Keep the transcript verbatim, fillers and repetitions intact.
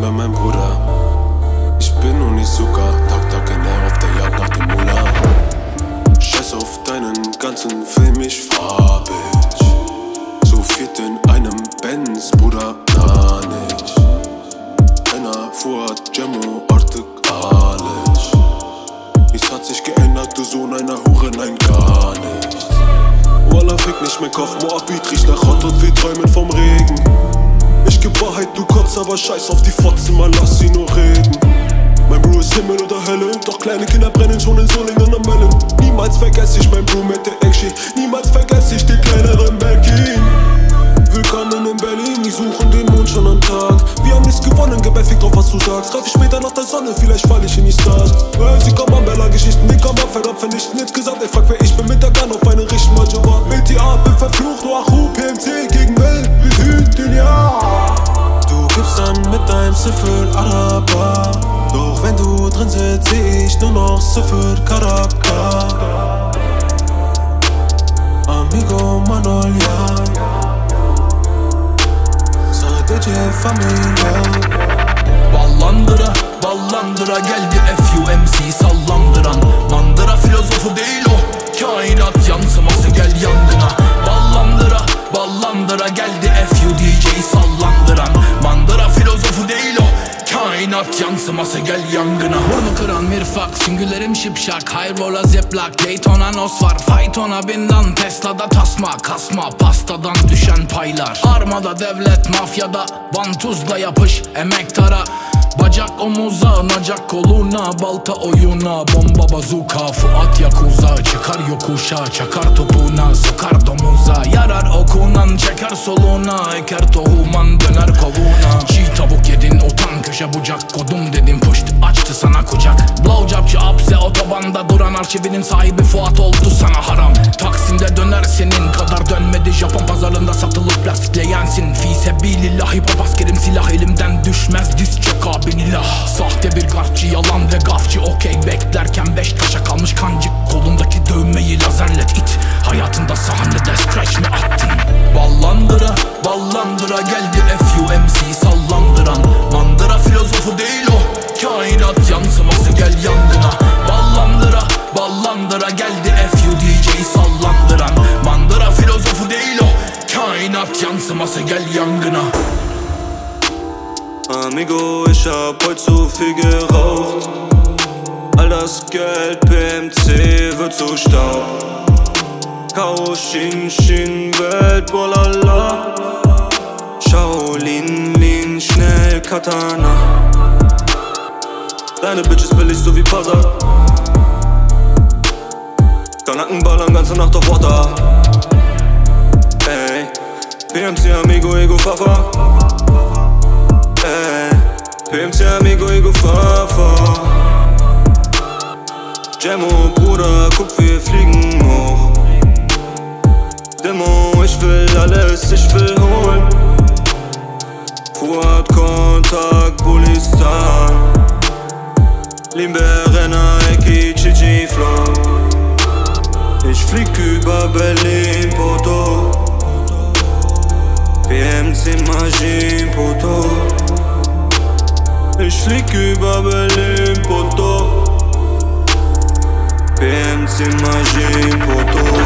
bin bei meinem Bruder. Ich bin Onizuka, Tag, Tag, genau auf der Jagd nach dem Mullah. Scheiß auf deinen ganzen Film, ich fahr, Bitch. Zu viert in einem Benz, Bruder, na nicht. Einer fuhr Gemmo, Artig, alles. Nichts hat sich geändert, du Sohn einer Hure, nein, gar nichts. Wallah, fick nicht mein Kopf, Moabit riecht nach Hot und wir träumen vom Regen. Ich geb Wahrheit, du kotzt, aber scheiß auf die Fotzen, man lass sie nur reden. Mein Bro ist Himmel oder Hölle, doch kleine Kinder brennen schon in Solingen am Mellen. Niemals vergess ich mein Bro mit der Action, niemals vergess ich den kleineren Belgien. Willkommen in Berlin, die suchen den Mond schon am Tag. Wir haben nichts gewonnen, gib ein Fick drauf, was du sagst. Treff ich später nach der Sonne, vielleicht fall ich in die Stars. Hey, sie kommen an Bella-Geschichten, die kommen ab, verdammt vernichten. Insgesamt, ey, fuck, wer ich bin mit der Gun auf eine Richten, Majorat. Mit die A, bin verflucht, Wahoo, P M C gegen Welt, wir sind den Jahr. Du gibst dann mit deinem Siffel Araber. Doch wenn du drin sitzt, seh ich nur noch Siffel Charakter. Amigo Manolian, D J Familia. Ballandıra, ballandıra geldi F U M C sallandıran. Mandıra filozofu değil o, kainat yansıması gel yangına. Ballandıra, ballandıra geldi F U D J sallandıran. Mandıra filozofu değil o, kainat yansıması gel yangına. Burnu kıran mirfak, süngülerim şipşak. High roller ziplock, Daytona nos var. Faytona bin lan, Tesla'da tasma. Kasma, pastadan düşen paylar. Armada devlet, mafyada vantuzla yapış, emektara. Bacak omuza, nacak koluna. Balta oyuna, bomba bazuka. Fuat yakuza, çıkar yokuşa. Çakar topuğuna, sokar domuza. Yarar okunan, çeker soluğuna. Eker tohuman, döner kovuğuna. Çiğ tavuk yedin, utan köşe bucak. Kodum dedim puşt, açtı sana kucak. Blowjobçı apse, otobanda duran arşivinin sahibi Fuat oldu sana haram. Taksim'de döner senin kadar dönmedi. Japon pazarında satılıp plastikle yensin. Fi sebilillah, hip hop askerim silah. Elimden düşmez diz çök abin ilah. Sahte bir garpçı, yalan ve gafçı. Okey beklerken beş taşa kalmış kancık. Kolundaki dövmeyi lazerlet it. Hayatında sahnede scratch mi attın? Ballandıra, ballandıra geldi F U M C sallandıran. Mandıra filozofu değil o, kainat yansıması gel yangına. Ballandıra, ballandıra geldi F U D J sallandıran. Mandıra filozofu değil o, kainat yansıması gel yangına. Amigo, ich hab heut zu viel geraucht. All das Geld P M C wird zu Staub. Chaos, Shin, Shin, Welt, Bolala. Shaolin, Lin, schnell, Katana. Deine Bitch ist billig, so wie Pasa. Kanaken ballern ganze Nacht auf Water. Ey, P M C, Amigo, Ego, Fafa. Ey, P M C, Amigo, Ego, Fafa. Gemmo, Bruder, guck, wir fliegen hoch. Demo, ich will alles, ich will holen. Fuad, Kontakt, Bulistan. Limberena, Eki, Chichi, Flow. Ich flieg über Berlin, Porto. P M C, Maschinen, Porto. Ich flieg über Berlin, Porto. P M C, Maschinen, Porto.